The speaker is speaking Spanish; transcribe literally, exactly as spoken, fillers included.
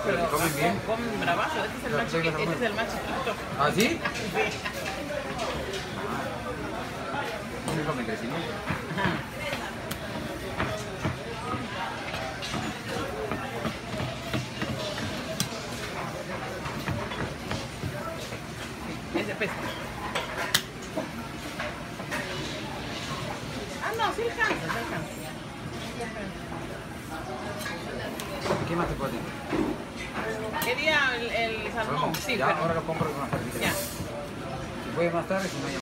pero comen bien. comen bravazo. Este es el más chiquito. Este es el más chiquito. ¿Ah, sí? Sí. No comen crecimiento. Ajá. Ese pesa. Ah, no, sí alcanza, sí alcanza. ¿Qué más te puedo decir? Quería el, el salmón, sí, ya, pero... ahora lo compro con una tardita. Ya. Si puede más tarde, si no ya.